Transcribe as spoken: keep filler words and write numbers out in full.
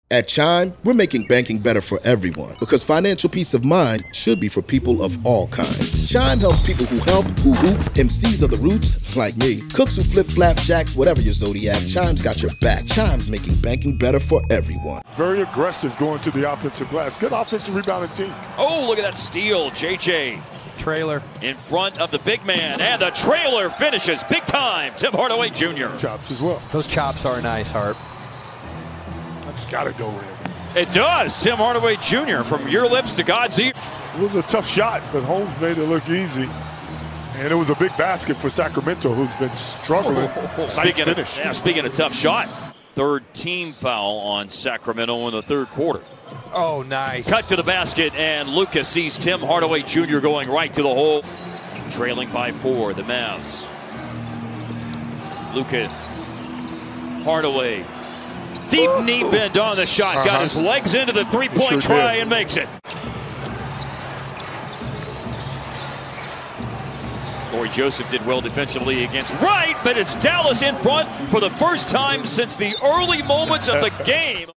At Chime, we're making banking better for everyone because financial peace of mind should be for people of all kinds. Chime helps people who help, who hoop, M Cs of the roots, like me, cooks who flip flapjacks, whatever your zodiac, Chime's got your back. Chime's making banking better for everyone. Very aggressive going to the offensive glass. Good offensive rebounding team. Oh, look at that steal, J J. Trailer. In front of the big man, and the trailer finishes big time. Tim Hardaway Junior Chops as well. Those chops are nice, Harp. That's got to go in. It does. Tim Hardaway Junior from your lips to God's ear. It was a tough shot, but Holmes made it look easy. And it was a big basket for Sacramento, who's been struggling. Nice speaking finish. Of, yeah, speaking of tough shot, third team foul on Sacramento in the third quarter. Oh, nice. Cut to the basket, and Lucas sees Tim Hardaway Junior going right to the hole. Trailing by four, the Mavs. Luka Hardaway. Deep Ooh. knee bend on the shot. Uh-huh. Got his legs into the three-point sure try did. and makes it. Corey Joseph did well defensively against Wright, but it's Dallas in front for the first time since the early moments of the game.